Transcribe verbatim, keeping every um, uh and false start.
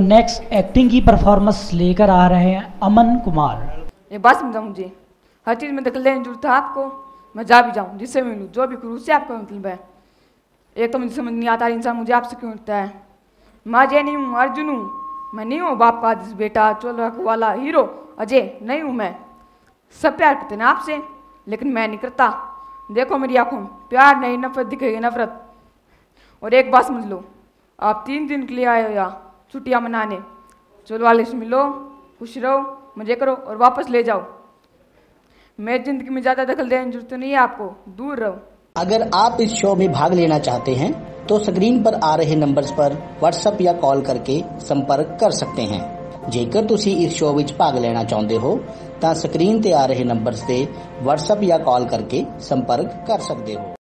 Next acting की performance लेकर आ रहे हैं अमन कुमार। ये बात समझा, मुझे हर चीज़ में दखल देने की जरूरत है आपको। मैं जा भी जाऊँ, जिससे मिलूँ, जो भी करूँ, उससे आपका मतलब है। एक तो मुझे समझ नहीं आता इंसान मुझे आपसे क्यों उठता है। मैं अजय नहीं हूँ, अर्जुन हूँ। मैं नहीं हूँ बाप का बेटा, चोला वाला हीरो अजय नहीं हूँ मैं। सब प्यार करते ना आपसे, लेकिन मैं नहीं करता। देखो मेरी आंखों में प्यार नहीं, नफरत दिखेगी, नफरत। और एक बात समझ लो, आप तीन दिन के लिए आए हो यहाँ छुट्टियाँ मनाने। चलो वाले से मिलो, खुश रहो, मजे करो और वापस ले जाओ। मेरी जिंदगी में ज़्यादा दखल देने की जरूरत नहीं है आपको, दूर रहो। अगर आप इस शो में भाग लेना चाहते हैं तो स्क्रीन पर आ रहे नंबर्स पर व्हाट्सएप या कॉल करके संपर्क कर सकते हैं। जेकर तुसी इस शो विच भाग लेना चाहते हो ਤਾਂ ਸਕਰੀਨ ਤੇ ਆ ਰਹੇ ਨੰਬਰਸ ਤੇ WhatsApp ਜਾਂ ਕਾਲ ਕਰਕੇ ਸੰਪਰਕ ਕਰ ਸਕਦੇ ਹੋ।